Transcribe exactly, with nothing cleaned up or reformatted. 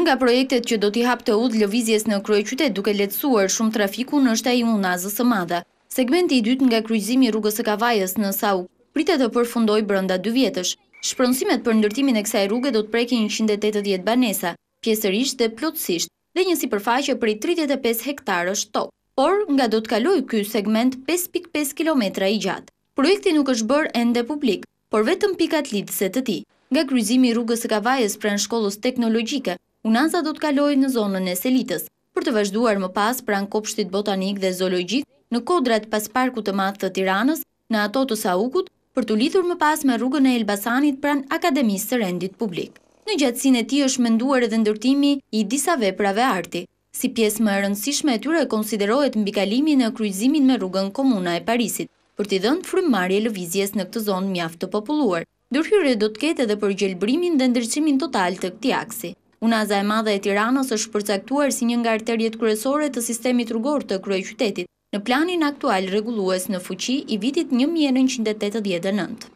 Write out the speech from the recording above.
nga projektet që do t'i hapte udhë lëvizjes në kryeqytet duke lehtësuar shumë trafikun është ai Unazës së Madhe. Segmenti i dytë nga kryqëzimi i rrugës së Kavajës në Sauk pritet të përfundojë brenda dy vjetësh. Shpronësimet për ndërtimin e kësaj rruge do të prekin njëqind e tetëdhjetë banesa, pjesërisht dhe plotësisht, dhe një sipërfaqe prej tridhjetë e pesë hektarësh tokë. Por nga do të kalojë ky segment pesë pikë pesë kilometra i gjatë. Projekti nuk është bërë ende publik, por vetëm pikat lidhëse të tij. Nga kryqëzimi i rrugës së Kavajës pranë shkollës teknologjike, Unaza do të kalojë në zonën e Selitës, për të vazhduar më pas pranë kopshtit botanik dhe zoologjik, në kodrat pas parkut të madh të Tiranës, në ato të Saukut, për të lidhur më pas me rrugën e Elbasanit pranë Akademisë së Rendit Publik. Në gjatësinë e tij është menduar edhe ndërtimi i disa veprave arti. Si pjesë më e rëndësishme e tyre konsiderohet mbikalimi në kryqëzimin me rrugën Komuna e Parisit, për t'i dhënë frymëmarrje lëvizjes në këtë zonë mjaft të populluar. Ndërhyrje do të ketë edhe për gjelbrimin dhe ndriçimin total të këtij aksi. Unaza e Madhe e Tiranës është përcaktuar si një nga arteriet kryesore të sistemit rrugor të kryeqytetit, në planin aktual rregullues në fuqi i vitit një mijë e nëntëqind e tetëdhjetë e nëntë.